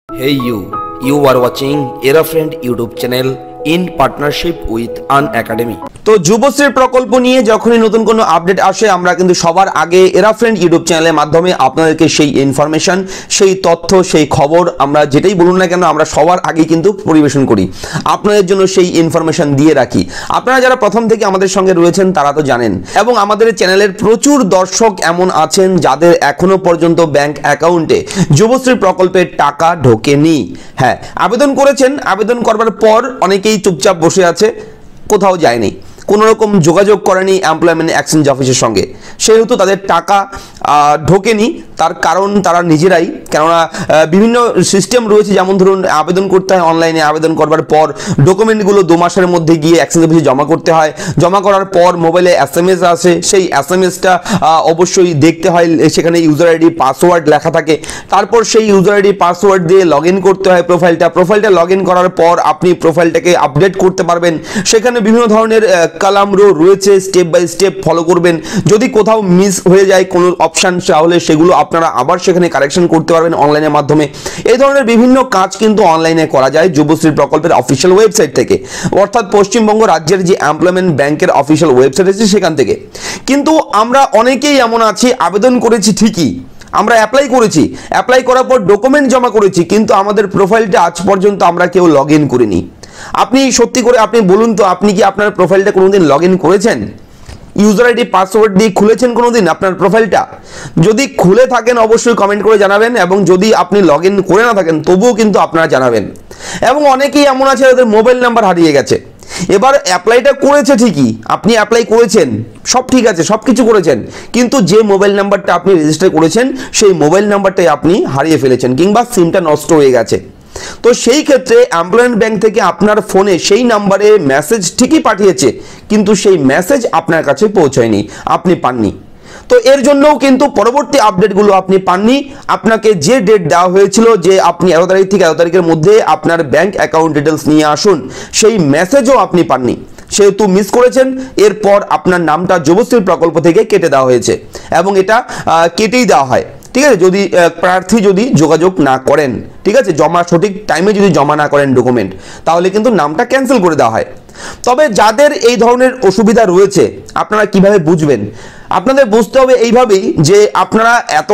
Hey you are watching Aerofriend YouTube channel in partnership with An Academy. তো যুবশ্রীর প্রকল্প নিয়ে যখনই নতুন কোনো আপডেট আসে আমরা কিন্তু সবার আগে এরাফ্রেন্ড ইউটিউব চ্যানেলের মাধ্যমে আপনাদেরকে সেই ইনফরমেশন, সেই তথ্য, সেই খবর আমরা যেটাই বলুন না কেন আমরা সবার আগে কিন্তু পরিবেশন করি, আপনাদের জন্য সেই ইনফরমেশন দিয়ে রাখি। আপনারা যারা প্রথম থেকে আমাদের সঙ্গে রয়েছেন তারা তো জানেন, এবং আমাদের চ্যানেলের প্রচুর দর্শক এমন আছেন যাদের এখনো পর্যন্ত ব্যাংক অ্যাকাউন্টে যুবশ্রী প্রকল্পের টাকা ঢোকেনি। হ্যাঁ, আবেদন করেছেন, আবেদন করবার পর অনেকেই চুপচাপ বসে আছে, কোথাও যায়নি, কোনো রকম যোগাযোগ করেনি এমপ্লয়মেন্ট এক্সচেঞ্জ অফিসের সঙ্গে, সেহেতু তাদের টাকা ঢোকেনি। তার কারণ তারা নিজেরাই, কেননা বিভিন্ন সিস্টেম রয়েছে, যেমন ধরুন আবেদন করতে হয় অনলাইনে, আবেদন করবার পর ডকুমেন্টগুলো 2 মাসের মধ্যে গিয়ে এক্সচেঞ্জ অফিসে জমা করতে হয়, জমা করার পর মোবাইলে SMS আসে, সেই SMS-টা অবশ্যই দেখতে হয়, সেখানে ইউজার আইডি পাসওয়ার্ড লেখা থাকে, তারপর সেই ইউজার আইডি পাসওয়ার্ড দিয়ে লগ ইন করতে হয় প্রোফাইলটা লগ ইন করার পর আপনি প্রোফাইলটাকে আপডেট করতে পারবেন। সেখানে বিভিন্ন ধরনের কলাম রো রয়েছে, স্টেপ বাই স্টেপ ফলো করবেন। যদি কোথাও মিস হয়ে যায় কোনো অপশান, তাহলে সেগুলো আপনারা আবার সেখানে কারেকশন করতে পারবেন অনলাইনের মাধ্যমে। এই ধরনের বিভিন্ন কাজ কিন্তু অনলাইনে করা যায় যুবশ্রী প্রকল্পের অফিসিয়াল ওয়েবসাইট থেকে, অর্থাৎ পশ্চিমবঙ্গ রাজ্যের যে এমপ্লয়মেন্ট ব্যাংকের অফিসিয়াল ওয়েবসাইট আছে সেখান থেকে। কিন্তু আমরা অনেকেই এমন আছি, আবেদন করেছি ঠিকই, আমরা অ্যাপ্লাই করেছি, অ্যাপ্লাই করার পর ডকুমেন্ট জমা করেছি, কিন্তু আমাদের প্রোফাইলটা আজ পর্যন্ত আমরা কেউ লগ ইন করিনি। আপনি সত্যি করে আপনি বলুন তো, আপনি কি আপনার প্রোফাইলটা কোনোদিন লগ ইন করেছেন? ইউজার আইডি পাসওয়ার্ড দিয়ে খুলেছেন কোনোদিন আপনার প্রোফাইলটা? যদি খুলে থাকেন অবশ্যই কমেন্ট করে জানাবেন, এবং যদি আপনি লগ ইন করে না থাকেন তবুও কিন্তু আপনারা জানাবেন। এবং অনেকেই এমন আছে যাদের মোবাইল নাম্বার হারিয়ে গেছে। এবার অ্যাপ্লাইটা করেছে ঠিকই, আপনি অ্যাপ্লাই করেছেন, সব ঠিক আছে, সব কিছু করেছেন, কিন্তু যে মোবাইল নাম্বারটা আপনি রেজিস্টার করেছেন সেই মোবাইল নাম্বারটাই আপনি হারিয়ে ফেলেছেন, কিংবা সিমটা নষ্ট হয়ে গেছে। তো সেই ক্ষেত্রে এমপ্লয়মেন্ট ব্যাংক থেকে আপনার ফোনে সেই নাম্বারে মেসেজ ঠিকই পাঠিয়েছে, কিন্তু সেই মেসেজ আপনার কাছে পৌঁছায়নি, আপনি পাননি। তো এর জন্যও কিন্তু পরবর্তী আপডেটগুলো আপনি পাননি। আপনাকে যে ডেট দেওয়া হয়েছিল যে আপনি 11 তারিখ থেকে 11 তারিখের মধ্যে আপনার ব্যাংক অ্যাকাউন্ট ডিটেলস নিয়ে আসুন, সেই মেসেজও আপনি পাননি, সেহেতু মিস করেছেন। এরপর আপনার নামটা যুবশ্রী প্রকল্প থেকে কেটে দেওয়া হয়েছে, এবং এটা কেটেই দেওয়া হয়, ঠিক আছে, যদি প্রার্থী যদি যোগাযোগ না করেন, ঠিক আছে, সঠিক টাইমে যদি জমা না করেন ডকুমেন্ট, তাহলে কিন্তু নামটা ক্যান্সেল করে দেওয়া হয়। তবে যাদের এই ধরনের অসুবিধা রয়েছে আপনারা কিভাবে বুঝবেন? আপনাদের বুঝতে হবে এইভাবেই যে আপনারা এত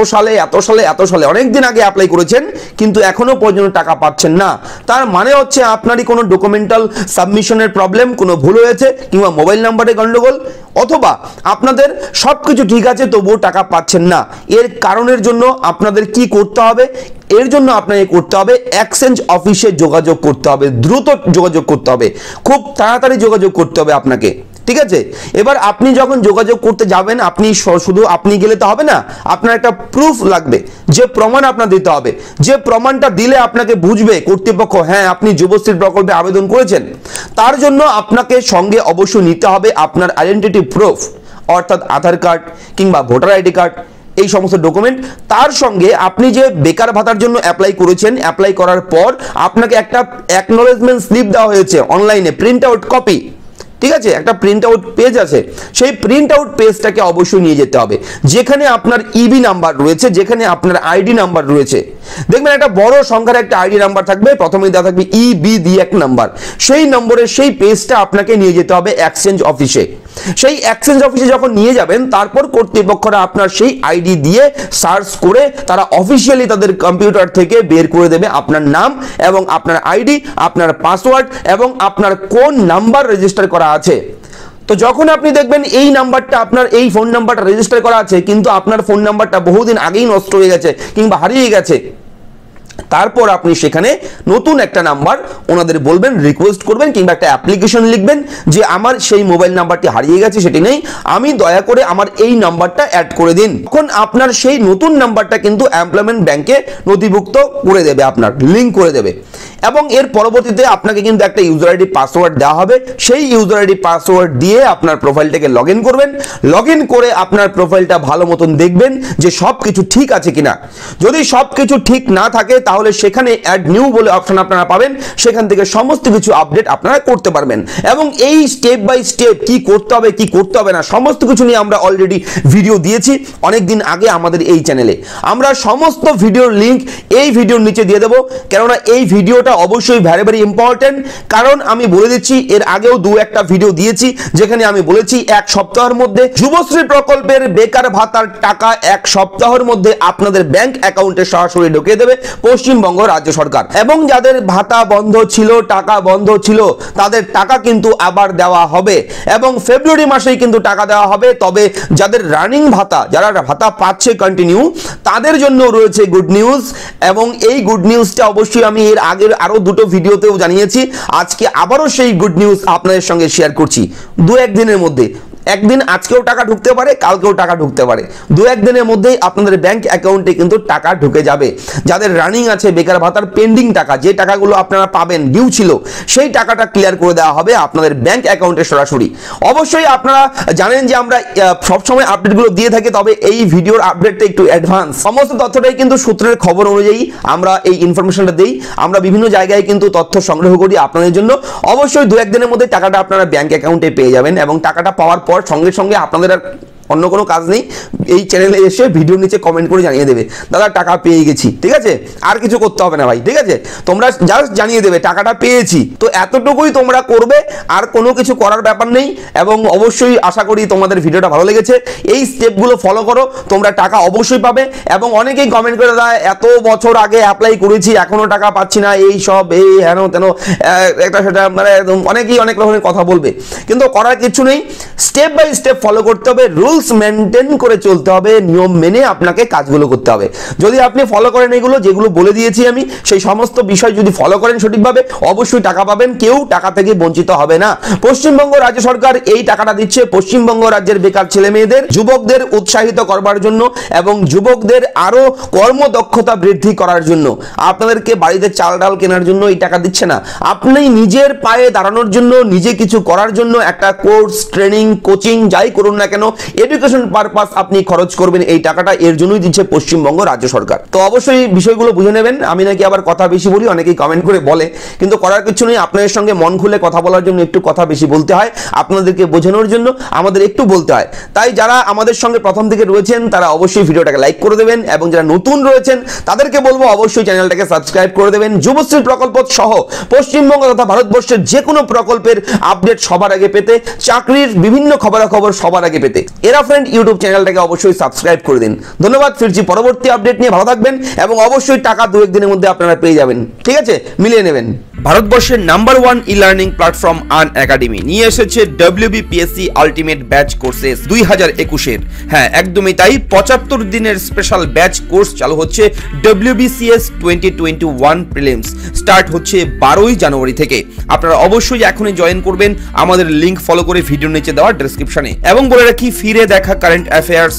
সালে অনেক দিন আগে অ্যাপ্লাই করেছেন, কিন্তু এখনো পর্যন্ত টাকা পাচ্ছেন না। তার মানে হচ্ছে আপনারই কোনো ডকুমেন্টাল সাবমিশনের প্রবলেম, কোনো ভুল হয়েছে, কিংবা মোবাইল নাম্বারে গন্ডগোল, অথবা আপনাদের সব কিছু ঠিক আছে তবুও টাকা পাচ্ছেন না। এর কারণের জন্য আপনাদের কি করতে হবে? এর জন্য আপনাকে করতে হবে এক্সচেঞ্জ অফিসে যোগাযোগ করতে হবে, দ্রুত যোগাযোগ করতে হবে, খুব তাড়াতাড়ি যোগাযোগ করতে হবে আপনাকে, ঠিক আছে। এবার আপনি যখন যোগাযোগ করতে যাবেন, আপনি শুধু আপনি গেলে তো হবে না, আপনার একটা প্রুফ লাগবে, যে প্রমাণ আপনার দিতে হবে, যে প্রমাণটা দিলে আপনাকে বুঝবে কর্তৃপক্ষ হ্যাঁ আপনি যুবশ্রী প্রকল্পে আবেদন করেছেন। তার জন্য আপনাকে সঙ্গে অবশ্যই নিতে হবে আপনার আইডেন্টিটি প্রুফ, অর্থাৎ আধার কার্ড কিংবা ভোটার আইডি কার্ড, এই সমস্ত ডকুমেন্ট। তার সঙ্গে আপনি যে বেকার ভাতার জন্য অ্যাপ্লাই করেছেন, অ্যাপ্লাই করার পর আপনাকে একটা অ্যাকনোলেজমেন্ট স্লিপ দেওয়া হয়েছে অনলাইনে, প্রিন্ট আউট কপি, ঠিক আছে, একটা প্রিন্ট আউট পেজ আছে, সেই প্রিন্ট আউট পেজটাকে অবশ্যই নিয়ে যেতে হবে, যেখানে আপনার ইবি নাম্বার রয়েছে, যেখানে আপনার আইডি নাম্বার রয়েছে। দেখবেন একটা বড় সংখ্যার একটা আইডি নাম্বার থাকবে, প্রথমেই দেওয়া থাকবে ইবি দিয়ে এক নাম্বার, সেই নম্বরে সেই পেজটা আপনাকে নিয়ে যেতে হবে এক্সচেঞ্জ অফিসে। সেই এক্সচেঞ্জ অফিসে যখন নিয়ে যাবেন, তারপর কর্তৃপক্ষরা আপনার সেই আইডি দিয়ে সার্চ করে তারা অফিসিয়ালি তাদের কম্পিউটার থেকে বের করে দেবে আপনার নাম এবং আপনার আইডি, আপনার পাসওয়ার্ড এবং আপনার কোন নাম্বার রেজিস্টার করা আছে। তো যখন আপনি দেখবেন এই নাম্বারটা, আপনার এই ফোন নাম্বারটা রেজিস্টার করা আছে, কিন্তু আপনার ফোন নাম্বারটা বহুদিন আগেই নষ্ট হয়ে গেছে কিংবা হারিয়ে গেছে, তারপর আপনি সেখানে নতুন একটা নাম্বার ওনাদের বলবেন, রিকোয়েস্ট করবেন, কিংবা একটা অ্যাপ্লিকেশন লিখবেন যে আমার সেই মোবাইল নাম্বারটি হারিয়ে গেছে, সেটি নেই, আমি দয়া করে আমার এই নাম্বারটা অ্যাড করে দিন। তখন আপনার সেই নতুন নাম্বারটা কিন্তু এমপ্লয়মেন্ট ব্যাংকে নথিভুক্ত করে দেবে, আপনার লিঙ্ক করে দেবে, এবং এর পরবর্তীতে আপনাকে কিন্তু একটা ইউজার আইডি পাসওয়ার্ড দেওয়া হবে। সেই ইউজার আইডি পাসওয়ার্ড দিয়ে আপনার প্রোফাইলটাকে লগ ইন করবেন, লগ ইন করে আপনার প্রোফাইলটা ভালো মতন দেখবেন যে সব কিছু ঠিক আছে কিনা। যদি সব কিছু ঠিক না থাকে তাহলে সেখানে অ্যাড নিউ বলে অপশন আপনারা পাবেন, সেখান থেকে সমস্ত কিছু আপডেট আপনারা করতে পারবেন। এবং এই স্টেপ বাই স্টেপ কি করতে হবে কি করতে হবে না সমস্ত কিছু নিয়ে আমরা অলরেডি ভিডিও দিয়েছি অনেকদিন আগে আমাদের এই চ্যানেলে। আমরা সমস্ত ভিডিওর লিঙ্ক এই ভিডিওর নিচে দিয়ে দেবো, কেননা এই ভিডিওটা অবশ্যই ভেরি ভেরি ইম্পর্টেন্ট। কারণ আমি বলে দিচ্ছি, এর আগেও দু একটা ভিডিও দিয়েছি যেখানে আমি বলেছি এক সপ্তাহের মধ্যে যুবশ্রী প্রকল্পের বেকার ভাতার টাকা এক সপ্তাহের মধ্যে আপনাদের ব্যাংক অ্যাকাউন্টে সরাসরি ঢুকিয়ে দেবে পশ্চিমবঙ্গ রাজ্য সরকার। এবং যাদের ভাতা বন্ধ ছিল, টাকা বন্ধ ছিল, তাদের টাকা কিন্তু আবার দেওয়া হবে এবং ফেব্রুয়ারি মাসেই কিন্তু টাকা দেওয়া হবে। তবে যাদের রানিং ভাতা, যারা ভাতা পাচ্ছে কন্টিনিউ, তাদের জন্য রয়েছে গুড নিউজ। এবং এই গুড নিউজটা অবশ্যই আমি এর আগের আরো দুটো ভিডিওতেও জানিয়েছি, আজকে আবারও সেই গুড নিউজ আপনাদের সঙ্গে শেয়ার করছি। দু একদিনের মধ্যে, একদিন আজকেও টাকা ঢুকতে পারে, কালকেও টাকা ঢুকতে পারে, দু একদিনের মধ্যেই আপনাদের ব্যাংক অ্যাকাউন্টে কিন্তু টাকা ঢুকে যাবে। যাদের রানিং আছে বেকার ভাতার পেন্ডিং টাকা, যে টাকাগুলো আপনারা পাবেন ডিউ ছিল, সেই টাকাটা ক্লিয়ার করে দেওয়া হবে আপনাদের ব্যাংক অ্যাকাউন্টে সরাসরি। অবশ্যই আপনারা জানেন যে আমরা সবসময় আপডেটগুলো দিয়ে থাকি, তবে এই ভিডিওর আপডেটটা একটু অ্যাডভান্স। সমস্ত তথ্যটাই কিন্তু সূত্রের খবর অনুযায়ী আমরা এই ইনফরমেশনটা দিই। আমরা বিভিন্ন জায়গায় কিন্তু তথ্য সংগ্রহ করি আপনাদের জন্য। অবশ্যই দু একদিনের মধ্যে টাকাটা আপনারা ব্যাংক অ্যাকাউন্টে পেয়ে যাবেন এবং টাকাটা পাওয়ার পর সঙ্গে সঙ্গে আপনাদের আর অন্য কোনো কাজ নেই, এই চ্যানেলে এসে ভিডিওর নিচে কমেন্ট করে জানিয়ে দেবে দাদা টাকা পেয়ে গেছি, ঠিক আছে? আর কিছু করতে হবে না ভাই, ঠিক আছে? তোমরা জাস্ট জানিয়ে দেবে টাকাটা পেয়েছি, তো এতটুকুই তোমরা করবে, আর কোনো কিছু করার ব্যাপার নেই। এবং অবশ্যই আশা করি তোমাদের ভিডিওটা ভালো লেগেছে। এই স্টেপগুলো ফলো করো, তোমরা টাকা অবশ্যই পাবে। এবং অনেকেই কমেন্ট করে দেয় এত বছর আগে অ্যাপ্লাই করেছি এখনো টাকা পাচ্ছি না, এই সব এই হেন তেন একটা সেটা, মানে অনেকেই অনেক রকমের কথা বলবে, কিন্তু করার কিছু নেই। স্টেপ বাই স্টেপ ফলো করতে হবে, রুলস মেনটেন করে চলতে হবে, নিয়ম মেনে আপনাকে কাজগুলো করতে হবে। যদি আপনি ফলো করেন এগুলো যেগুলো বলে দিয়েছি আমি, সেই সমস্ত বিষয় যদি ফলো করেন সঠিকভাবে, অবশ্যই টাকা পাবেন, কেউ টাকা থেকে বঞ্চিত হবে না। পশ্চিমবঙ্গ রাজ্য সরকার এই টাকাটা দিচ্ছে পশ্চিমবঙ্গ রাজ্যের বেকার ছেলে মেয়েদের, যুবকদের উৎসাহিত করবার জন্য এবং যুবকদের আরো কর্মদক্ষতা বৃদ্ধি করার জন্য। আপনাদেরকে বাড়িতে চাল ডাল কেনার জন্য এই টাকা দিচ্ছে না, আপনি নিজের পায়ে দাঁড়ানোর জন্য, নিজে কিছু করার জন্য একটা কোর্স, ট্রেনিং, কোচিং যাই করুন না কেন, এডুকেশন পারপাস আপনি খরচ করবেন এই টাকাটা, এর জন্যই দিচ্ছে পশ্চিমবঙ্গ রাজ্য সরকার। তো অবশ্যই বিষয়গুলো বুঝে নেবেন। আমি নাকি আবার কথা বেশি বলি, অনেকেই কমেন্ট করে বলে, কিন্তু করার কিছু নেই। আপনাদের সঙ্গে মন খুলে কথা বলার জন্য একটু কথা বেশি বলতে হয়, আপনাদেরকে বোঝানোর জন্য আমাদের একটু বলতে হয়। তাই যারা আমাদের সঙ্গে প্রথম থেকে রয়েছেন তারা অবশ্যই ভিডিওটাকে লাইক করে দেবেন, এবং যারা নতুন রয়েছেন তাদেরকে বলবো অবশ্যই চ্যানেলটাকে সাবস্ক্রাইব করে দেবেন। যুবশ্রী প্রকল্প সহ পশ্চিমবঙ্গ তথা ভারতবর্ষের যে কোনো প্রকল্পের আপডেট সবার আগে পেতে, চাকরির বিভিন্ন খবরাখবর সবার আগে পেতে এরা ফ্রেন্ড ইউটিউব চ্যানেলটাকে অবশ্যই সাবস্ক্রাইব করে দিন। ধন্যবাদ, ফিরছি পরবর্তী আপডেট নিয়ে। ভালো থাকবেন এবং অবশ্যই টাকা দু একদিনের মধ্যে আপনারা পেয়ে যাবেন, ঠিক আছে? মিলিয়ে নেবেন। ভারতবর্ষের number 1 e learning platform Unacademy নিয়ে এসেছে WBPSC আলটিমেট ব্যাচ কোর্সেস 2021-এর। হ্যাঁ, একদমই তাই, 75 দিনের স্পেশাল ব্যাচ কোর্স চালু হচ্ছে WBCS 2021 প্রিলিমস। স্টার্ট হচ্ছে 12ই জানুয়ারি থেকে। আপনারা অবশ্যই এখনই জয়েন করবেন আমাদের লিংক ফলো করে ভিডিওর নিচে দেওয়া ডেসক্রিপশনে। এবং বলে রাখি, ফিরে দেখা কারেন্ট অ্যাফেয়ার্স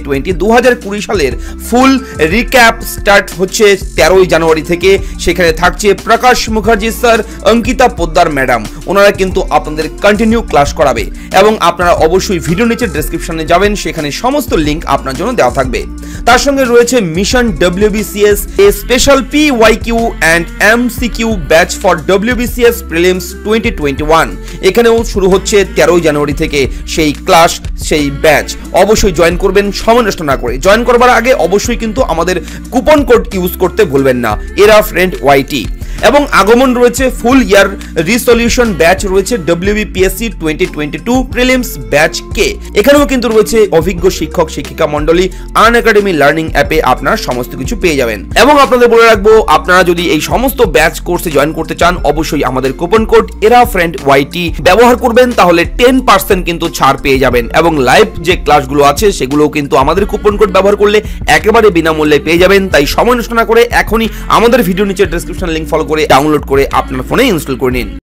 2020 সালের ফুল রিক্যাপ স্টার্ট হচ্ছে 13ই জানুয়ারি থেকে। সেখানে থাকছে প্রকাশ মুখার্জি স্যার, অঙ্কিতা পোদ্দার ম্যাডাম, ওনারা কিন্তু আপনাদের কন্টিনিউ ক্লাস করাবে। এবং আপনারা অবশ্যই ভিডিও নিচে ডেসক্রিপশনে যাবেন, সেখানে সমস্ত লিংক আপনার জন্য দেওয়া থাকবে। তার সঙ্গে রয়েছে mission WBCS, a special PYQ and MCQ batch for WBCS prelims 2021। এখানেও শুরু হচ্ছে 13ই জানুয়ারি থেকে সেই ক্লাস, সেই ব্যাচ। অবশ্যই জয়েন করবেন সময় নষ্ট না করে। জয়েন করবার আগে অবশ্যই কিন্তু আমাদের কুপন কোড ইউজ করতে ভুলবেন না, এরা ফ্রেন্ড YT। এবং আগমন রয়েছে ফুল ইয়ার রিসলিউশন ব্যাচ রয়েছে WBPSC 2022 প্রিলিমস ব্যাচ কে। এখানেও কিন্তু রয়েছে অভিজ্ঞ শিক্ষক শিক্ষিকা মন্ডলী, আন একাডেমি লার্নিং অ্যাপে আপনারা সমস্ত কিছু পেয়ে যাবেন। এবং আপনাদের বলে রাখবো, আপনারা যদি এই সমস্ত ব্যাচ কোর্সে জয়েন করতে চান, অবশ্যই আমাদের কুপন কোড এরা ফ্রেন্ড YT ব্যবহার করবেন, তাহলে 10% কিন্তু ছাড় পেয়ে যাবেন। এবং লাইভ যে ক্লাসগুলো আছে সেগুলোও কিন্তু আমাদের কুপন কোড ব্যবহার করলে একেবারে বিনামূল্যে পেয়ে যাবেন। তাই সময় নষ্ট না করে এখনই আমাদের ভিডিও নিচে ডেসক্রিপশন লিংক ফলো করে ডাউনলোড করে আপনার ফোনে ইনস্টল করে নিন।